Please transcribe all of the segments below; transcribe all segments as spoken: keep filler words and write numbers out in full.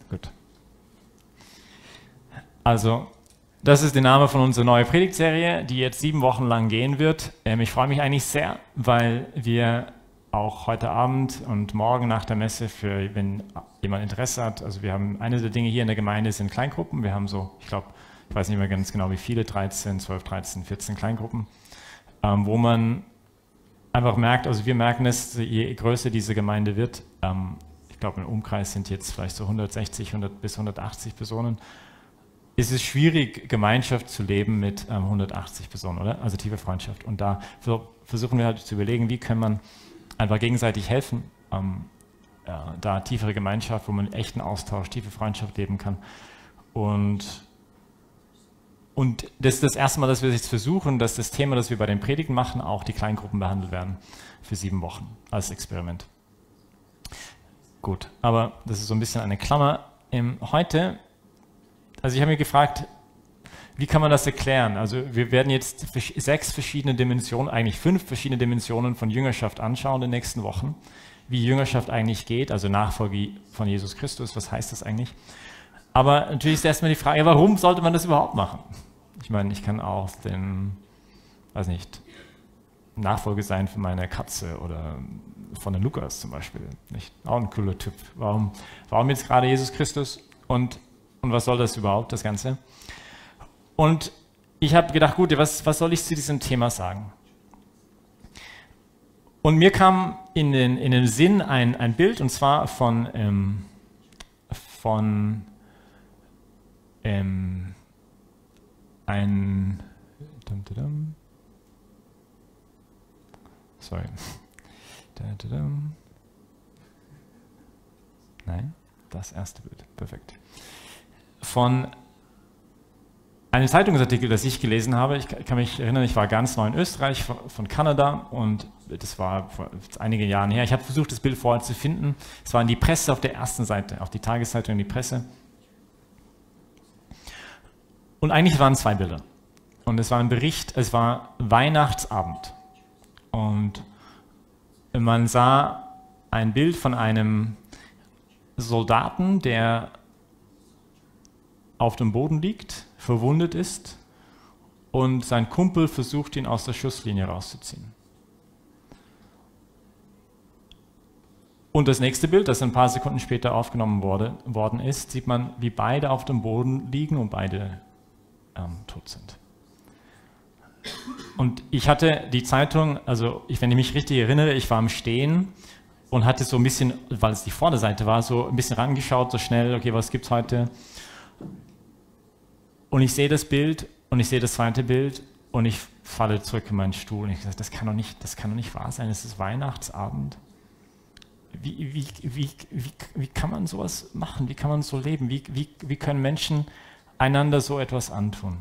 Gut. Also, das ist der Name von unserer neuen Predigtserie, die jetzt sieben Wochen lang gehen wird. Ähm, ich freue mich eigentlich sehr, weil wir auch heute Abend und morgen nach der Messe, für wenn jemand Interesse hat, also wir haben, eine der Dinge hier in der Gemeinde sind Kleingruppen. Wir haben so, ich glaube, ich weiß nicht mehr ganz genau wie viele, dreizehn, zwölf, dreizehn, vierzehn Kleingruppen, ähm, wo man einfach merkt, also wir merken es, je größer diese Gemeinde wird, ähm, ich glaube im Umkreis sind jetzt vielleicht so hundertsechzig, hundert bis hundertachtzig Personen, ist es schwierig, Gemeinschaft zu leben mit ähm, hundertachtzig Personen, oder? Also tiefe Freundschaft. Und da versuchen wir halt zu überlegen, wie kann man einfach gegenseitig helfen, ähm, ja, da tiefere Gemeinschaft, wo man echten Austausch, tiefe Freundschaft leben kann. Und, und das ist das erste Mal, dass wir jetzt versuchen, dass das Thema, das wir bei den Predigten machen, auch die Kleingruppen behandelt werden für sieben Wochen als Experiment. Gut, aber das ist so ein bisschen eine Klammer. Ähm, heute, also ich habe mir gefragt, wie kann man das erklären? Also wir werden jetzt sechs verschiedene Dimensionen, eigentlich fünf verschiedene Dimensionen von Jüngerschaft anschauen in den nächsten Wochen. Wie Jüngerschaft eigentlich geht, also Nachfolge von Jesus Christus, was heißt das eigentlich? Aber natürlich ist erstmal die Frage, warum sollte man das überhaupt machen? Ich meine, ich kann auch den, weiß nicht, Nachfolger sein für meine Katze oder von den Lukas zum Beispiel. Nicht? Auch ein cooler Typ. Warum, warum jetzt gerade Jesus Christus und, und was soll das überhaupt, das Ganze? Und ich habe gedacht, gut, was, was soll ich zu diesem Thema sagen? Und mir kam in den, in den Sinn ein, ein Bild, und zwar von, ähm, von ähm, ein, dum, dum, dum. sorry, da, da, dum. Nein, das erste Bild, perfekt, von einem Zeitungsartikel, das ich gelesen habe. Ich kann mich erinnern, ich war ganz neu in Österreich, von Kanada, und das war vor einigen Jahren her. Ich habe versucht, das Bild vorher zu finden. Es war in die Presse auf der ersten Seite, auf die Tageszeitung in die Presse. Und eigentlich waren zwei Bilder. Und es war ein Bericht, es war Weihnachtsabend. Und man sah ein Bild von einem Soldaten, der auf dem Boden liegt, verwundet ist, und sein Kumpel versucht, ihn aus der Schusslinie rauszuziehen. Und das nächste Bild, das ein paar Sekunden später aufgenommen wurde, worden ist, sieht man, wie beide auf dem Boden liegen und beide ähm, tot sind. Und ich hatte die Zeitung, also ich, wenn ich mich richtig erinnere, ich war am Stehen und hatte so ein bisschen, weil es die Vorderseite war, so ein bisschen rangeschaut, so schnell, okay, was gibt's heute? Und ich sehe das Bild und ich sehe das zweite Bild und ich falle zurück in meinen Stuhl und ich sage, das kann doch nicht, das kann doch nicht wahr sein, es ist Weihnachtsabend. Wie, wie, wie, wie, wie kann man sowas machen? Wie kann man so leben? Wie, wie, wie können Menschen einander so etwas antun?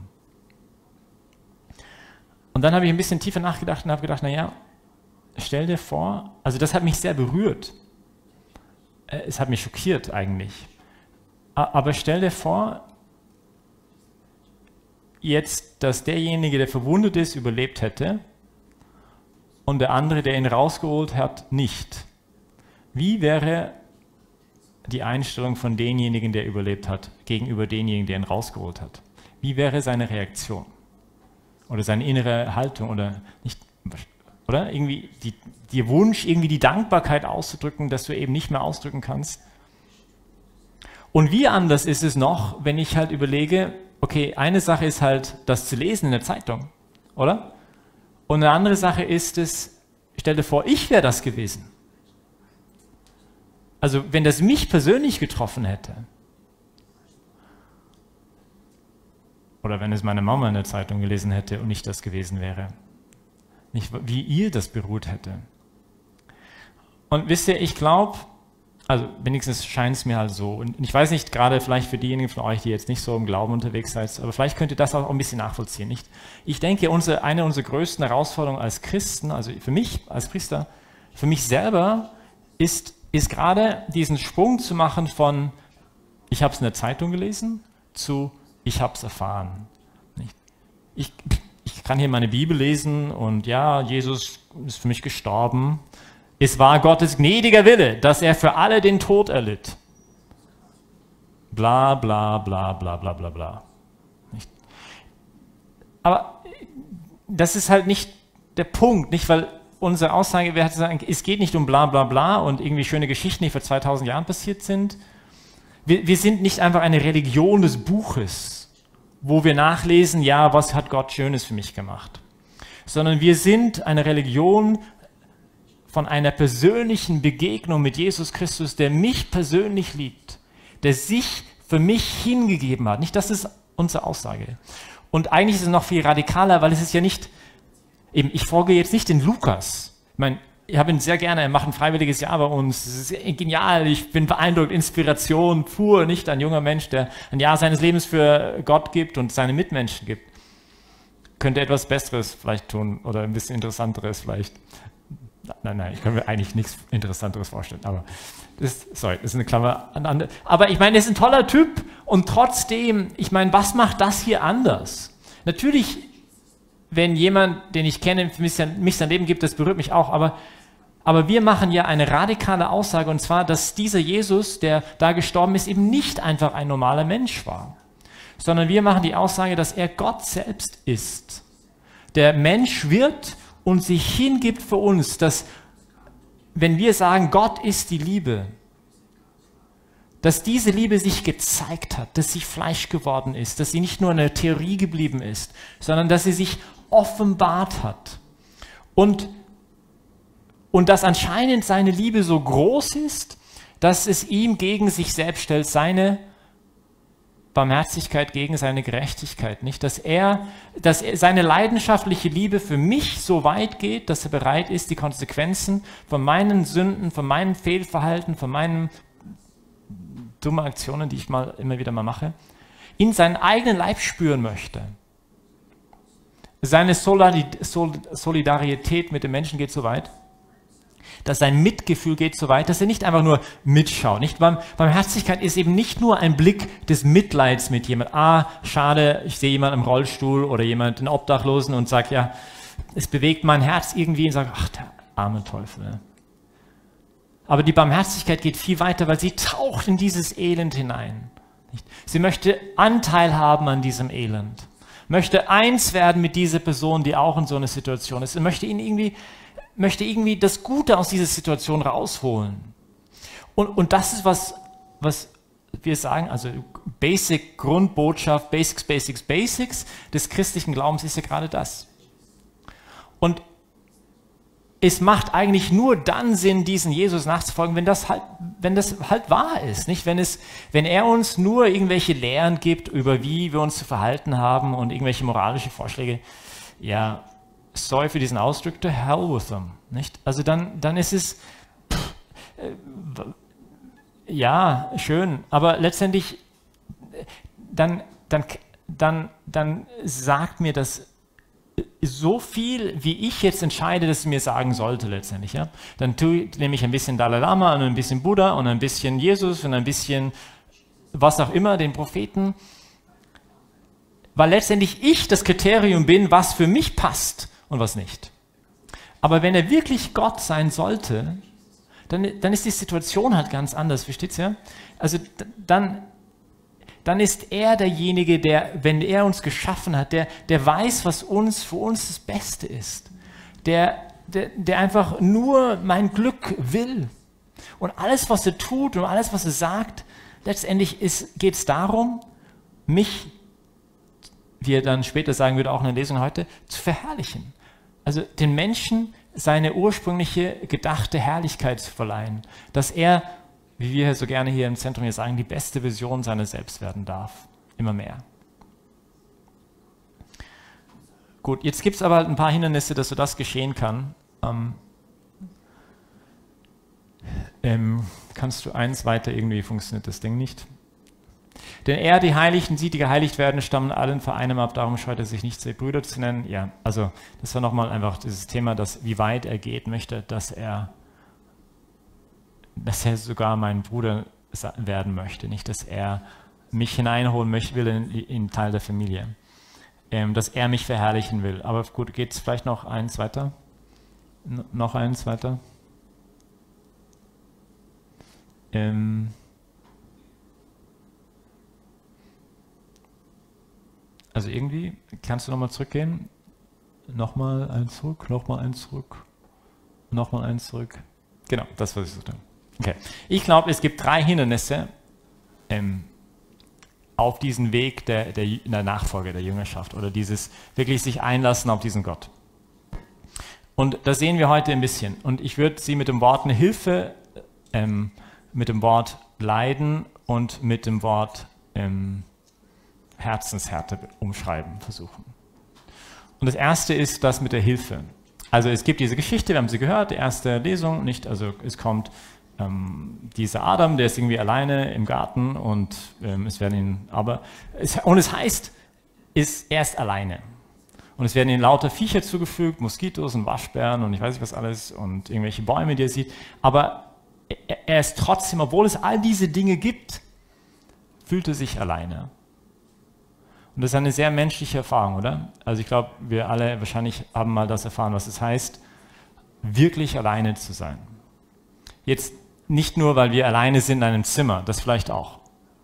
Und dann habe ich ein bisschen tiefer nachgedacht und habe gedacht, naja, stell dir vor, also das hat mich sehr berührt. Es hat mich schockiert eigentlich. Aber stell dir vor, jetzt, dass derjenige, der verwundet ist, überlebt hätte und der andere, der ihn rausgeholt hat, nicht. Wie wäre die Einstellung von demjenigen, der überlebt hat, gegenüber demjenigen, der ihn rausgeholt hat? Wie wäre seine Reaktion? Oder seine innere Haltung? Oder nicht, oder? Irgendwie die, der Wunsch, irgendwie die Dankbarkeit auszudrücken, dass du eben nicht mehr ausdrücken kannst. Und wie anders ist es noch, wenn ich halt überlege, okay, eine Sache ist halt, das zu lesen in der Zeitung, oder? Und eine andere Sache ist es, stell dir vor, ich wäre das gewesen. Also wenn das mich persönlich getroffen hätte, oder wenn es meine Mama in der Zeitung gelesen hätte und ich das gewesen wäre, nicht wie ihr das beruht hätte. Und wisst ihr, ich glaube, also wenigstens scheint es mir halt so. Und ich weiß nicht, gerade vielleicht für diejenigen von euch, die jetzt nicht so im Glauben unterwegs seid, aber vielleicht könnt ihr das auch ein bisschen nachvollziehen. Nicht? Ich denke, unsere, eine unserer größten Herausforderungen als Christen, also für mich als Priester, für mich selber, ist, ist gerade diesen Sprung zu machen von, ich habe es in der Zeitung gelesen, zu, ich habe es erfahren. Nicht? Ich, ich kann hier meine Bibel lesen und ja, Jesus ist für mich gestorben. Es war Gottes gnädiger Wille, dass er für alle den Tod erlitt. Bla, bla, bla, bla, bla, bla, bla. Nicht? Aber das ist halt nicht der Punkt, nicht? Weil unsere Aussage wäre zu sagen, es geht nicht um bla, bla, bla und irgendwie schöne Geschichten, die vor zweitausend Jahren passiert sind. Wir, wir sind nicht einfach eine Religion des Buches, wo wir nachlesen, ja, was hat Gott Schönes für mich gemacht. Sondern wir sind eine Religion von einer persönlichen Begegnung mit Jesus Christus, der mich persönlich liebt, der sich für mich hingegeben hat. Nicht, das ist unsere Aussage. Und eigentlich ist es noch viel radikaler, weil es ist ja nicht, eben, ich folge jetzt nicht den Lukas. Ich meine, ich habe ihn sehr gerne, er macht ein freiwilliges Jahr bei uns. Es ist genial, ich bin beeindruckt, Inspiration pur, nicht ein junger Mensch, der ein Jahr seines Lebens für Gott gibt und seine Mitmenschen gibt. Könnte etwas Besseres vielleicht tun oder ein bisschen Interessanteres vielleicht. Nein, nein, ich kann mir eigentlich nichts Interessanteres vorstellen, aber das, sorry, das ist eine Klammer. Aber ich meine, er ist ein toller Typ und trotzdem, ich meine, was macht das hier anders? Natürlich, wenn jemand, den ich kenne, für mich sein, mich sein Leben gibt, das berührt mich auch, aber, aber wir machen ja eine radikale Aussage und zwar, dass dieser Jesus, der da gestorben ist, eben nicht einfach ein normaler Mensch war, sondern wir machen die Aussage, dass er Gott selbst ist, der Mensch wird und sich hingibt für uns, dass, wenn wir sagen, Gott ist die Liebe, dass diese Liebe sich gezeigt hat, dass sie Fleisch geworden ist, dass sie nicht nur eine Theorie geblieben ist, sondern dass sie sich offenbart hat. Und, und dass anscheinend seine Liebe so groß ist, dass es ihm gegen sich selbst stellt, seine Barmherzigkeit gegen seine Gerechtigkeit, nicht? Dass er, dass er seine leidenschaftliche Liebe für mich so weit geht, dass er bereit ist, die Konsequenzen von meinen Sünden, von meinem Fehlverhalten, von meinen dummen Aktionen, die ich mal immer wieder mal mache, in seinen eigenen Leib spüren möchte. Seine Solidarität mit den Menschen geht so weit, dass sein Mitgefühl geht so weit, dass er nicht einfach nur mitschaut. Nicht? Barmherzigkeit ist eben nicht nur ein Blick des Mitleids mit jemand. Ah, schade, ich sehe jemanden im Rollstuhl oder jemanden Obdachlosen und sage, ja, es bewegt mein Herz irgendwie und sage, ach, der arme Teufel. Ne? Aber die Barmherzigkeit geht viel weiter, weil sie taucht in dieses Elend hinein. Nicht? Sie möchte Anteil haben an diesem Elend, möchte eins werden mit dieser Person, die auch in so einer Situation ist, und möchte ihn irgendwie möchte irgendwie das Gute aus dieser Situation rausholen. Und, und das ist, was, was wir sagen, also Basic, Grundbotschaft, Basics, Basics, Basics des christlichen Glaubens ist ja gerade das. Und es macht eigentlich nur dann Sinn, diesen Jesus nachzufolgen, wenn das halt, wenn das halt wahr ist. Nicht? Wenn, es, wenn er uns nur irgendwelche Lehren gibt, über wie wir uns zu verhalten haben und irgendwelche moralische Vorschläge, ja, sorry für diesen Ausdruck, to hell with them. Nicht? Also dann, dann ist es, pff, äh, ja, schön, aber letztendlich, dann, dann, dann, dann sagt mir das so viel, wie ich jetzt entscheide, dass es mir sagen sollte letztendlich. Ja? Dann tue, nehme ich ein bisschen Dalai Lama und ein bisschen Buddha und ein bisschen Jesus und ein bisschen was auch immer, den Propheten, weil letztendlich ich das Kriterium bin, was für mich passt und was nicht. Aber wenn er wirklich Gott sein sollte, dann, dann ist die Situation halt ganz anders, versteht's ja? Also dann, dann ist er derjenige, der, wenn er uns geschaffen hat, der, der weiß, was uns für uns das Beste ist. Der, der, der einfach nur mein Glück will. Und alles, was er tut und alles, was er sagt, letztendlich geht es darum, mich, wie er dann später sagen würde, auch in der Lesung heute, zu verherrlichen. Also den Menschen seine ursprüngliche gedachte Herrlichkeit zu verleihen, dass er, wie wir so gerne hier im Zentrum hier sagen, die beste Version seiner selbst werden darf. Immer mehr. Gut, jetzt gibt es aber halt ein paar Hindernisse, dass so das geschehen kann. Ähm, ähm, kannst du eins weiter, irgendwie funktioniert das Ding nicht. Denn er, die Heiligen sieht, die geheiligt werden, stammen allen vor einem ab, darum scheut er sich nicht, sie Brüder zu nennen. Ja, also das war nochmal einfach dieses Thema, dass wie weit er geht möchte, dass er, dass er sogar mein Bruder werden möchte, nicht, dass er mich hineinholen möchte, will in, in Teil der Familie, ähm, dass er mich verherrlichen will. Aber gut, geht es vielleicht noch eins weiter? N- noch eins weiter? Ähm, Also irgendwie, kannst du nochmal zurückgehen? Nochmal eins zurück, nochmal eins zurück, nochmal eins zurück. Genau, das, was ich suchte. Okay. Ich glaube, es gibt drei Hindernisse ähm, auf diesen Weg der, der, der Nachfolge, der Jüngerschaft oder dieses wirklich sich einlassen auf diesen Gott. Und das sehen wir heute ein bisschen. Und ich würde sie mit dem Wort eine Hilfe, ähm, mit dem Wort Leiden und mit dem Wort ähm, Herzenshärte umschreiben versuchen. Und das erste ist das mit der Hilfe. Also es gibt diese Geschichte, wir haben sie gehört, die erste Lesung, nicht? Also es kommt ähm, dieser Adam, der ist irgendwie alleine im Garten und ähm, es werden ihn, aber, es, und es heißt, ist, er ist alleine. Und es werden ihm lauter Viecher zugefügt, Moskitos und Waschbären und ich weiß nicht was alles und irgendwelche Bäume, die er sieht. Aber er, er ist trotzdem, obwohl es all diese Dinge gibt, fühlt er sich alleine. Und das ist eine sehr menschliche Erfahrung, oder? Also ich glaube, wir alle wahrscheinlich haben mal das erfahren, was es heißt, wirklich alleine zu sein. Jetzt nicht nur, weil wir alleine sind in einem Zimmer, das vielleicht auch.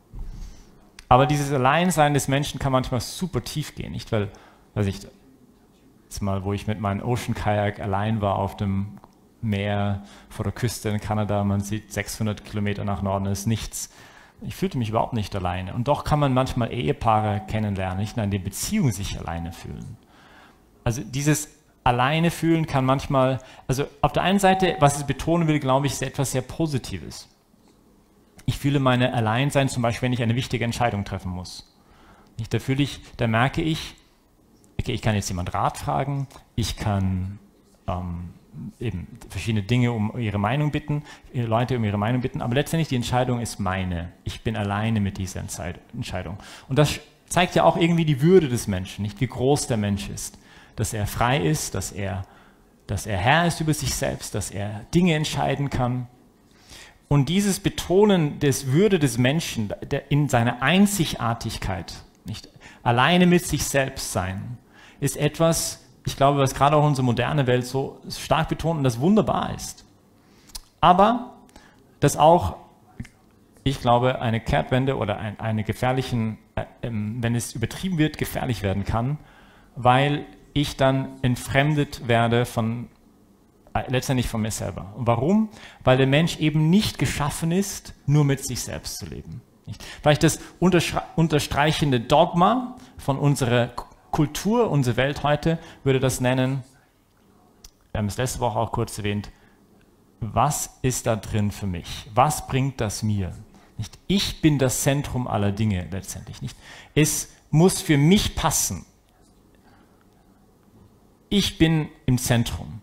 Aber dieses Alleinsein des Menschen kann manchmal super tief gehen, nicht? Weil, weiß ich, jetzt mal, wo ich mit meinem Ocean Kayak allein war auf dem Meer vor der Küste in Kanada, man sieht sechshundert Kilometer nach Norden, ist nichts. Ich fühlte mich überhaupt nicht alleine. Und doch kann man manchmal Ehepaare kennenlernen, nicht nur in der Beziehung sich alleine fühlen. Also dieses alleine fühlen kann manchmal, also auf der einen Seite, was ich betonen will, glaube ich, ist etwas sehr Positives. Ich fühle meine Alleinsein zum Beispiel, wenn ich eine wichtige Entscheidung treffen muss. Nicht, da fühle ich, da merke ich, okay, ich kann jetzt jemand Rat fragen, ich kann ähm, eben verschiedene Dinge um ihre Meinung bitten, Leute um ihre Meinung bitten, aber letztendlich die Entscheidung ist meine. Ich bin alleine mit dieser Entscheidung. Und das zeigt ja auch irgendwie die Würde des Menschen, nicht wie groß der Mensch ist. Dass er frei ist, dass er, dass er Herr ist über sich selbst, dass er Dinge entscheiden kann. Und dieses Betonen des Würde des Menschen der in seiner Einzigartigkeit, nicht alleine mit sich selbst sein, ist etwas, ich glaube, was gerade auch unsere moderne Welt so stark betont und das wunderbar ist. Aber das auch, ich glaube, eine Kehrtwende oder ein, eine gefährlichen, äh, wenn es übertrieben wird, gefährlich werden kann, weil ich dann entfremdet werde von, äh, letztendlich von mir selber. Und warum? Weil der Mensch eben nicht geschaffen ist, nur mit sich selbst zu leben. Nicht? Vielleicht das unterstreichende Dogma von unserer Kultur, unsere Welt heute, würde das nennen, wir haben es letzte Woche auch kurz erwähnt, was ist da drin für mich? Was bringt das mir? Nicht? Ich bin das Zentrum aller Dinge letztendlich. Nicht? Es muss für mich passen. Ich bin im Zentrum.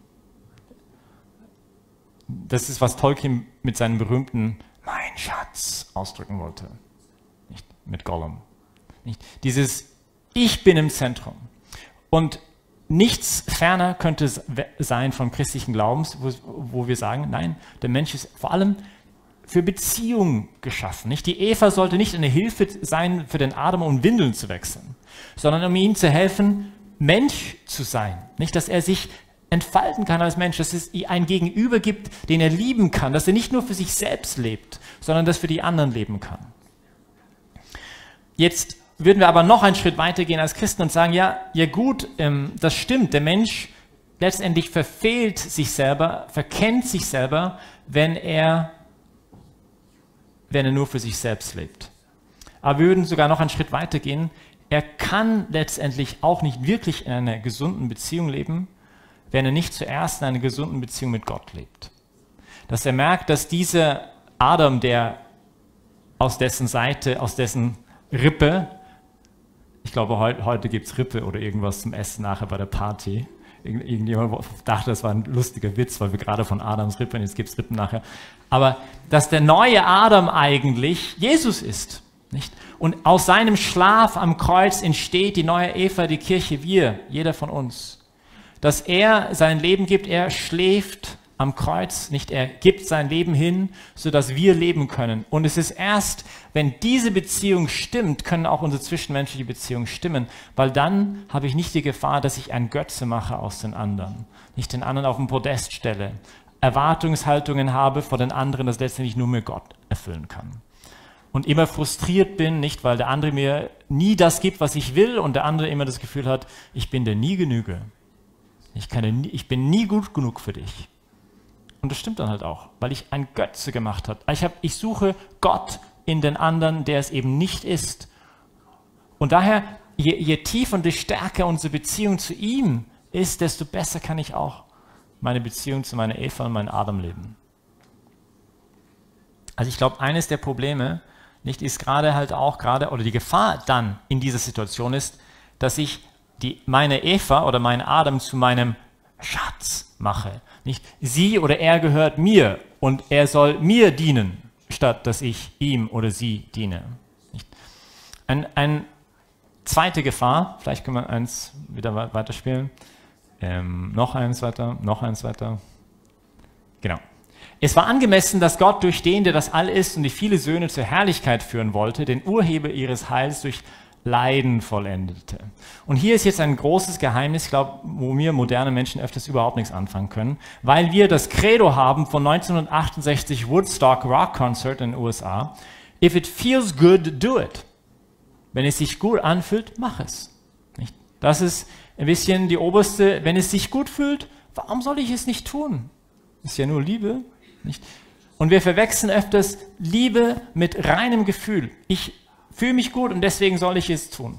Das ist, was Tolkien mit seinem berühmten Mein Schatz ausdrücken wollte. Nicht? Mit Gollum. Nicht? Dieses Ich bin im Zentrum. Und nichts ferner könnte sein vom christlichen Glaubens, wo, wo wir sagen, nein, der Mensch ist vor allem für Beziehung geschaffen. Nicht? Die Eva sollte nicht eine Hilfe sein für den Adam, um Windeln zu wechseln, sondern um ihm zu helfen, Mensch zu sein. Nicht, dass er sich entfalten kann als Mensch, dass es ein Gegenüber gibt, den er lieben kann, dass er nicht nur für sich selbst lebt, sondern dass für die anderen leben kann. Jetzt würden wir aber noch einen Schritt weiter gehen als Christen und sagen, ja, ja gut, ähm, das stimmt, der Mensch letztendlich verfehlt sich selber, verkennt sich selber, wenn er, wenn er nur für sich selbst lebt. Aber wir würden sogar noch einen Schritt weiter gehen. Er kann letztendlich auch nicht wirklich in einer gesunden Beziehung leben, wenn er nicht zuerst in einer gesunden Beziehung mit Gott lebt. Dass er merkt, dass dieser Adam, der aus dessen Seite, aus dessen Rippe, ich glaube, heute, heute gibt es Rippe oder irgendwas zum Essen nachher bei der Party. Irgend, irgendjemand dachte, das war ein lustiger Witz, weil wir gerade von Adams Rippe, und jetzt gibt es Rippen nachher. Aber dass der neue Adam eigentlich Jesus ist. Nicht? Und aus seinem Schlaf am Kreuz entsteht die neue Eva, die Kirche, wir, jeder von uns. Dass er sein Leben gibt, er schläft am Kreuz, nicht er gibt sein Leben hin, sodass wir leben können. Und es ist erst, wenn diese Beziehung stimmt, können auch unsere zwischenmenschliche Beziehungen stimmen, weil dann habe ich nicht die Gefahr, dass ich einen Götze mache aus den anderen, nicht den anderen auf den Podest stelle, Erwartungshaltungen habe vor den anderen, das letztendlich nur mir Gott erfüllen kann. und immer frustriert bin, nicht, weil der andere mir nie das gibt, was ich will und der andere immer das Gefühl hat, ich bin dir nie Genüge. Ich, kann dir nie, ich bin nie gut genug für dich. Und das stimmt dann halt auch, weil ich ein Götze gemacht habe. Ich, hab, ich suche Gott in den anderen, der es eben nicht ist. Und daher, je, je tiefer und je stärker unsere Beziehung zu ihm ist, desto besser kann ich auch meine Beziehung zu meiner Eva und meinem Adam leben. Also ich glaube, eines der Probleme, nicht, ist gerade halt auch gerade, oder die Gefahr dann in dieser Situation ist, dass ich die, meine Eva oder meinen Adam zu meinem Schatz mache. Nicht sie oder er gehört mir und er soll mir dienen, statt dass ich ihm oder sie diene. Nicht? Ein, ein zweite Gefahr, vielleicht können wir eins wieder weiterspielen, ähm, noch eins weiter, noch eins weiter. Genau. Es war angemessen, dass Gott durch den, der das All ist und die viele Söhne zur Herrlichkeit führen wollte, den Urheber ihres Heils durch Leiden vollendete. Und hier ist jetzt ein großes Geheimnis, ich glaube, wo wir moderne Menschen öfters überhaupt nichts anfangen können, weil wir das Credo haben von neunzehnhundertachtundsechzig Woodstock Rock Concert in den U S A. If it feels good, do it. Wenn es sich gut anfühlt, mach es. Nicht? Das ist ein bisschen die oberste, wenn es sich gut fühlt, warum soll ich es nicht tun? Das ist ja nur Liebe. Nicht? Und wir verwechseln öfters Liebe mit reinem Gefühl. Ich fühle mich gut und deswegen soll ich es tun.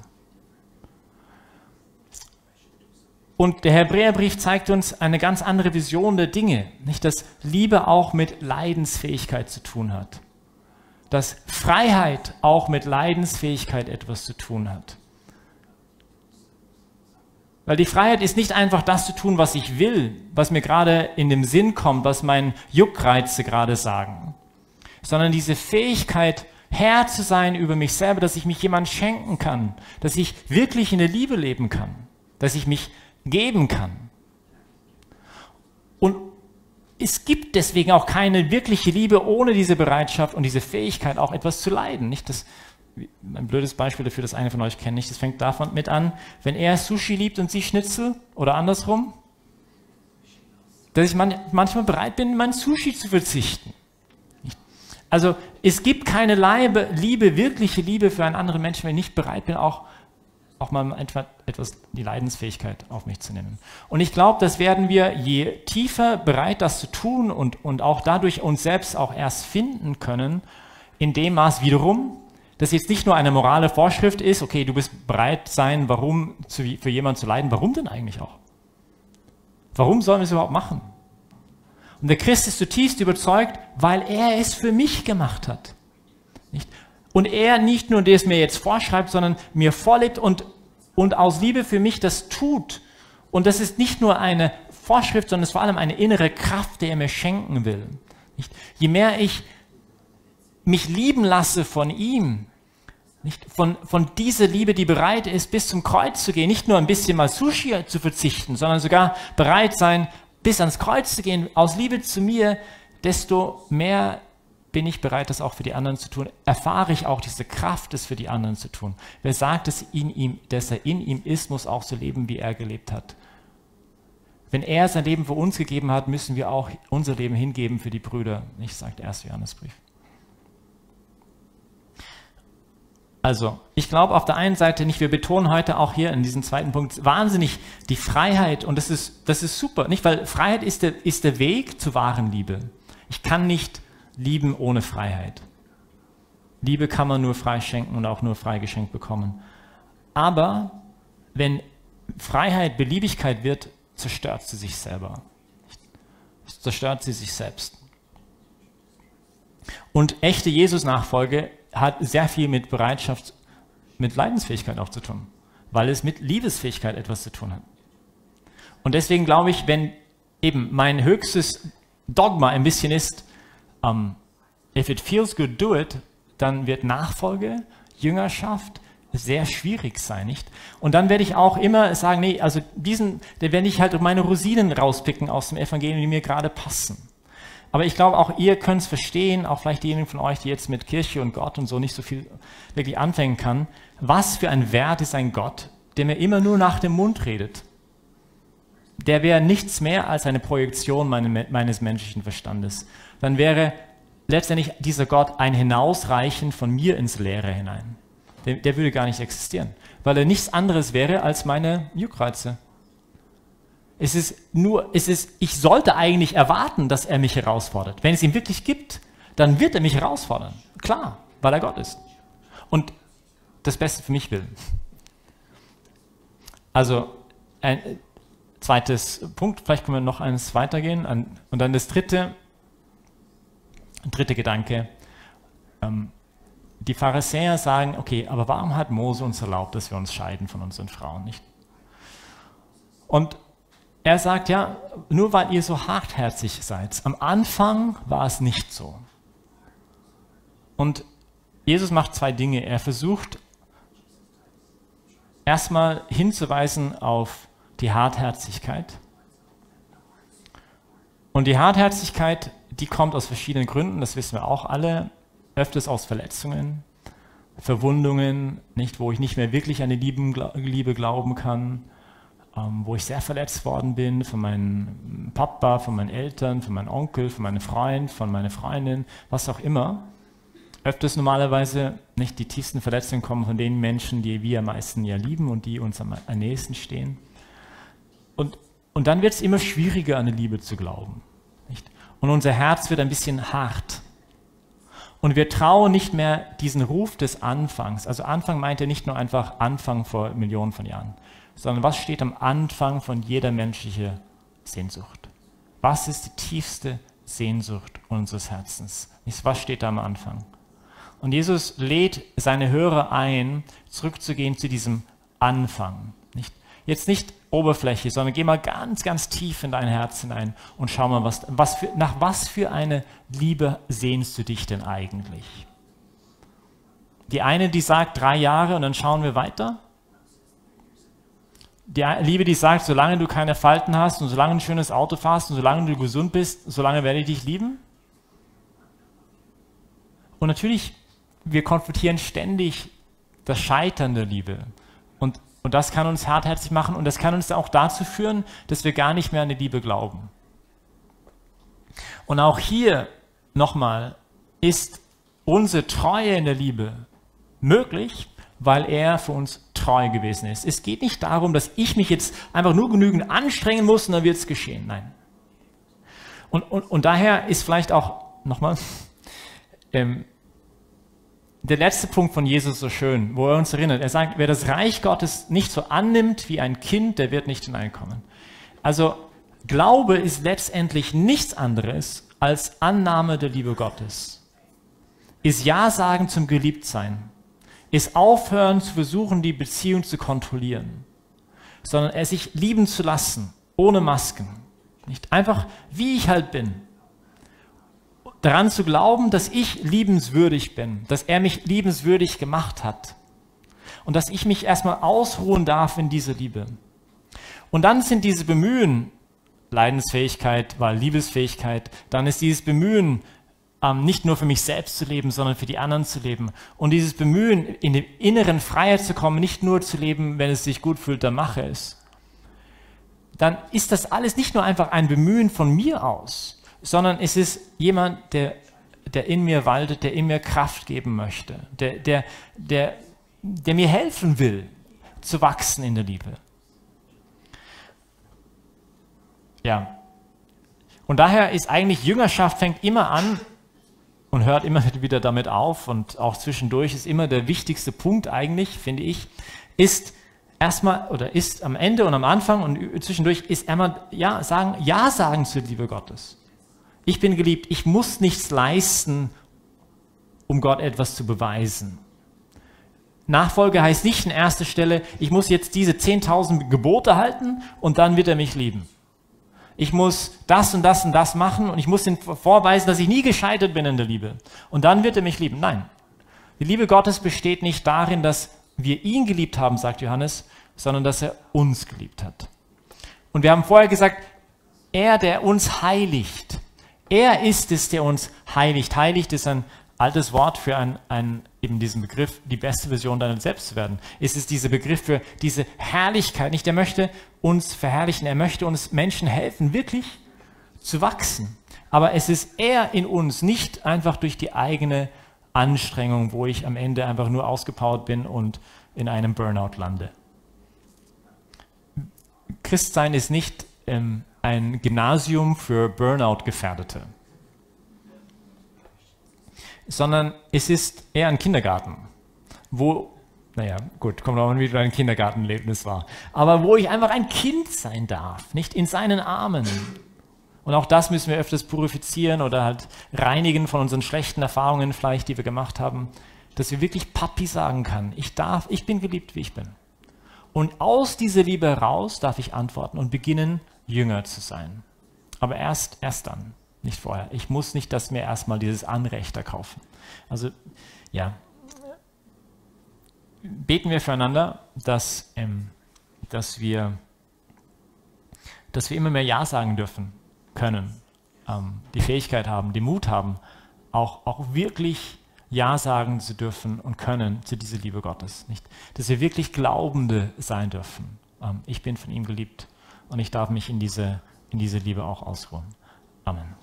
Und der Hebräerbrief zeigt uns eine ganz andere Vision der Dinge. Nicht, dass Liebe auch mit Leidensfähigkeit zu tun hat. Dass Freiheit auch mit Leidensfähigkeit etwas zu tun hat. Weil die Freiheit ist nicht einfach das zu tun, was ich will, was mir gerade in den Sinn kommt, was meine Juckreize gerade sagen, sondern diese Fähigkeit, Herr zu sein über mich selber, dass ich mich jemand schenken kann, dass ich wirklich in der Liebe leben kann, dass ich mich geben kann. Und es gibt deswegen auch keine wirkliche Liebe ohne diese Bereitschaft und diese Fähigkeit, auch etwas zu leiden. Nicht das Ein blödes Beispiel dafür, das eine von euch kennt nicht, das fängt davon mit an, wenn er Sushi liebt und sie Schnitzel oder andersrum, dass ich man, manchmal bereit bin, mein Sushi zu verzichten. Also es gibt keine Liebe, Liebe, wirkliche Liebe für einen anderen Menschen, wenn ich nicht bereit bin, auch, auch mal etwas die Leidensfähigkeit auf mich zu nehmen. Und ich glaube, das werden wir, je tiefer bereit, das zu tun und, und auch dadurch uns selbst auch erst finden können, in dem Maß wiederum, dass jetzt nicht nur eine morale Vorschrift ist, okay, du bist bereit sein, warum zu, für jemanden zu leiden, warum denn eigentlich auch? Warum sollen wir es überhaupt machen? Und der Christ ist zutiefst überzeugt, weil er es für mich gemacht hat. Nicht? Und er nicht nur das mir jetzt vorschreibt, sondern mir vorlebt und, und aus Liebe für mich das tut. Und das ist nicht nur eine Vorschrift, sondern es ist vor allem eine innere Kraft, die er mir schenken will. Nicht? Je mehr ich mich lieben lasse von ihm, nicht von, von dieser Liebe, die bereit ist, bis zum Kreuz zu gehen, nicht nur ein bisschen mal Sushi zu verzichten, sondern sogar bereit sein, bis ans Kreuz zu gehen, aus Liebe zu mir, desto mehr bin ich bereit, das auch für die anderen zu tun. Erfahre ich auch diese Kraft, das für die anderen zu tun. Wer sagt, dass, in ihm, dass er in ihm ist, muss auch so leben, wie er gelebt hat. Wenn er sein Leben für uns gegeben hat, müssen wir auch unser Leben hingeben für die Brüder. Nicht, sagt der erste Johannesbrief. Also, ich glaube auf der einen Seite nicht, wir betonen heute auch hier in diesem zweiten Punkt wahnsinnig die Freiheit und das ist, das ist super, nicht? Weil Freiheit ist der, ist der Weg zur wahren Liebe. Ich kann nicht lieben ohne Freiheit. Liebe kann man nur frei schenken und auch nur frei geschenkt bekommen. Aber wenn Freiheit Beliebigkeit wird, zerstört sie sich selber. Zerstört sie sich selbst. Und echte Jesus-Nachfolge hat sehr viel mit Bereitschaft, mit Leidensfähigkeit auch zu tun, weil es mit Liebesfähigkeit etwas zu tun hat. Und deswegen glaube ich, wenn eben mein höchstes Dogma ein bisschen ist, um, if it feels good, do it, dann wird Nachfolge, Jüngerschaft sehr schwierig sein, nicht? Und dann werde ich auch immer sagen, nee, also diesen, da werde ich halt meine Rosinen rauspicken aus dem Evangelium, die mir gerade passen. Aber ich glaube, auch ihr könnt es verstehen, auch vielleicht diejenigen von euch, die jetzt mit Kirche und Gott und so nicht so viel wirklich anfangen kann. Was für ein Wert ist ein Gott, der mir immer nur nach dem Mund redet? Der wäre nichts mehr als eine Projektion meine, meines menschlichen Verstandes. Dann wäre letztendlich dieser Gott ein Hinausreichen von mir ins Leere hinein. Der, der würde gar nicht existieren, weil er nichts anderes wäre als meine Juckreize. Es ist nur, es ist, ich sollte eigentlich erwarten, dass er mich herausfordert. Wenn es ihn wirklich gibt, dann wird er mich herausfordern. Klar, weil er Gott ist. Und das Beste für mich will. Also, ein zweites Punkt, vielleicht können wir noch eines weitergehen. Und dann das dritte, dritte Gedanke. Ähm, die Pharisäer sagen, okay, aber warum hat Mose uns erlaubt, dass wir uns scheiden von unseren Frauen, nicht? Und er sagt, ja, nur weil ihr so hartherzig seid. Am Anfang war es nicht so. Und Jesus macht zwei Dinge. Er versucht erstmal hinzuweisen auf die Hartherzigkeit. Und die Hartherzigkeit, die kommt aus verschiedenen Gründen, das wissen wir auch alle. Öfters aus Verletzungen, Verwundungen, nicht, wo ich nicht mehr wirklich an die Liebe glauben kann. Ähm, wo ich sehr verletzt worden bin von meinem Papa, von meinen Eltern, von meinem Onkel, von meinem Freund, von meiner Freundin, was auch immer. Öfters normalerweise nicht die tiefsten Verletzungen kommen von den Menschen, die wir am meisten ja lieben und die uns am, am nächsten stehen. Und, und dann wird es immer schwieriger, an die Liebe zu glauben. Nicht? Und unser Herz wird ein bisschen hart. Und wir trauen nicht mehr diesen Ruf des Anfangs. Also Anfang meint er nicht nur einfach Anfang vor Millionen von Jahren, sondern was steht am Anfang von jeder menschlichen Sehnsucht? Was ist die tiefste Sehnsucht unseres Herzens? Was steht da am Anfang? Und Jesus lädt seine Hörer ein, zurückzugehen zu diesem Anfang. Nicht, jetzt nicht Oberfläche, sondern geh mal ganz, ganz tief in dein Herz hinein und schau mal, was, was für, nach was für eine Liebe sehnst du dich denn eigentlich? Die eine, die sagt drei Jahre und dann schauen wir weiter. Die Liebe, die sagt, solange du keine Falten hast und solange du ein schönes Auto fährst und solange du gesund bist, solange werde ich dich lieben. Und natürlich, wir konfrontieren ständig das Scheitern der Liebe. Und, und das kann uns hartherzig machen und das kann uns auch dazu führen, dass wir gar nicht mehr an die Liebe glauben. Und auch hier nochmal ist unsere Treue in der Liebe möglich, weil er für uns treu gewesen ist. Es geht nicht darum, dass ich mich jetzt einfach nur genügend anstrengen muss und dann wird es geschehen. Nein. Und, und, und daher ist vielleicht auch, nochmal, ähm, der letzte Punkt von Jesus so schön, wo er uns erinnert. Er sagt, wer das Reich Gottes nicht so annimmt wie ein Kind, der wird nicht hineinkommen. Also Glaube ist letztendlich nichts anderes als Annahme der Liebe Gottes. Ist Ja sagen zum Geliebtsein. Ist aufhören zu versuchen, die Beziehung zu kontrollieren, sondern es sich lieben zu lassen, ohne Masken. Nicht einfach, wie ich halt bin. Daran zu glauben, dass ich liebenswürdig bin, dass er mich liebenswürdig gemacht hat und dass ich mich erstmal ausruhen darf in dieser Liebe. Und dann sind diese Bemühen, Leidensfähigkeit war Liebesfähigkeit, dann ist dieses Bemühen, ähm, nicht nur für mich selbst zu leben, sondern für die anderen zu leben. Und dieses Bemühen, in die inneren Freiheit zu kommen, nicht nur zu leben, wenn es sich gut fühlt, dann mache es. Dann ist das alles nicht nur einfach ein Bemühen von mir aus, sondern es ist jemand, der, der in mir waltet, der in mir Kraft geben möchte, der, der, der, der mir helfen will, zu wachsen in der Liebe. Ja. Und daher ist eigentlich Jüngerschaft fängt immer an und hört immer wieder damit auf und auch zwischendurch ist immer der wichtigste Punkt eigentlich, finde ich, ist erstmal oder ist am Ende und am Anfang und zwischendurch ist einmal ja sagen, ja sagen zur Liebe Gottes. Ich bin geliebt, ich muss nichts leisten, um Gott etwas zu beweisen. Nachfolge heißt nicht in erster Stelle, ich muss jetzt diese zehntausend Gebote halten und dann wird er mich lieben. Ich muss das und das und das machen und ich muss ihm vorweisen, dass ich nie gescheitert bin in der Liebe. Und dann wird er mich lieben. Nein, die Liebe Gottes besteht nicht darin, dass wir ihn geliebt haben, sagt Johannes, sondern dass er uns geliebt hat. Und wir haben vorher gesagt, er, der uns heiligt, er ist es, der uns heiligt. Heiligt ist ein altes Wort für ein, ein, eben diesen Begriff, die beste Version deiner selbst zu werden. Es ist dieser Begriff für diese Herrlichkeit. Nicht, er möchte uns verherrlichen, er möchte uns Menschen helfen, wirklich zu wachsen. Aber es ist eher in uns, nicht einfach durch die eigene Anstrengung, wo ich am Ende einfach nur ausgepowert bin und in einem Burnout lande. Christsein ist nicht ähm, ein Gymnasium für Burnout-Gefährdete, sondern es ist eher ein Kindergarten, wo, naja, gut, kommt auch an, wie dein Kindergartenerlebnis war, aber wo ich einfach ein Kind sein darf, nicht in seinen Armen. Und auch das müssen wir öfters purifizieren oder halt reinigen von unseren schlechten Erfahrungen vielleicht, die wir gemacht haben, dass wir wirklich Papi sagen kann, ich darf, ich bin geliebt, wie ich bin. Und aus dieser Liebe heraus darf ich antworten und beginnen, Jünger zu sein. Aber erst, erst dann, nicht vorher. Ich muss nicht das mir erstmal dieses Anrecht erkaufen. Also, ja, beten wir füreinander, dass, ähm, dass, wir, dass wir immer mehr Ja sagen dürfen, können, ähm, die Fähigkeit haben, den Mut haben, auch, auch wirklich Ja sagen zu dürfen und können zu dieser Liebe Gottes. Nicht? Dass wir wirklich Glaubende sein dürfen. Ähm, ich bin von ihm geliebt und ich darf mich in diese, in diese Liebe auch ausruhen. Amen.